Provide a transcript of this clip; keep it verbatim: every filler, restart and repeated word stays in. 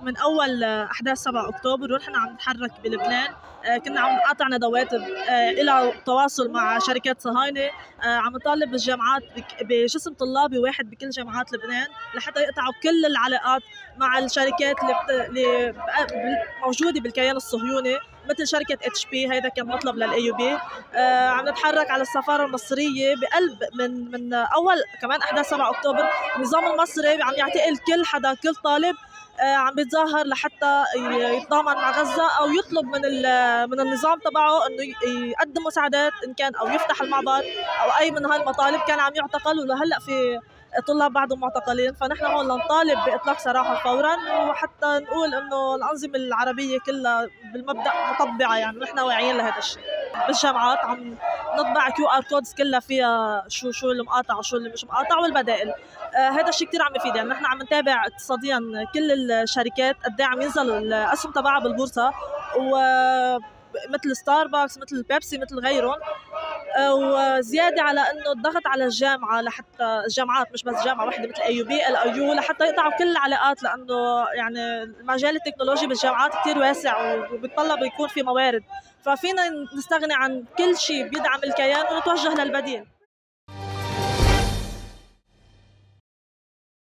من اول احداث سبعة اكتوبر ونحن عم نتحرك بلبنان. كنا عم نقاطع ندوات الى تواصل مع شركات صهاينه، عم نطالب بالجامعات بجسم طلابي واحد بكل جامعات لبنان لحتى يقطعوا كل العلاقات مع الشركات اللي موجوده بالكيان الصهيوني مثل شركه اتش بي. هيدا كان مطلب للاي يو بي. عم نتحرك على السفاره المصريه بقلب من من اول كمان احداث سبعة اكتوبر. النظام المصري عم يعتقل كل حدا، كل طالب عم بيتظاهر لحتى يتضامن مع غزه او يطلب من من النظام تبعه انه يقدم مساعدات ان كان او يفتح المعبر او اي من هاي المطالب. كان عم يعتقل ولهلا في طلاب بعضهم معتقلين، فنحن هون لنطالب باطلاق سراحه فورا، وحتى نقول انه الانظمه العربيه كلها بالمبدا مطبعه، يعني نحن واعيين لهذا الشيء. بالجامعات عم نطبع كيو ار كودز كلها فيها شو شو اللي مقاطع وشو اللي مش مقاطع والبدائل. آه هذا الشيء كثير عم يفيد، يعني نحن عم نتابع اقتصاديا كل الشركات قد ايه عم ينزل الاسهم تبعها بالبورصه، ومثل ستاربكس مثل بيبسي مثل غيرهم. وزياده على انه الضغط على الجامعه لحتى الجامعات مش بس جامعه واحده مثل اي يو بي ال اي يو لحتى يقطعوا كل العلاقات، لانه يعني المجال التكنولوجي بالجامعات كثير واسع وبيتطلب يكون في موارد، ففينا نستغني عن كل شيء بيدعم الكيان ونتوجه للبديل.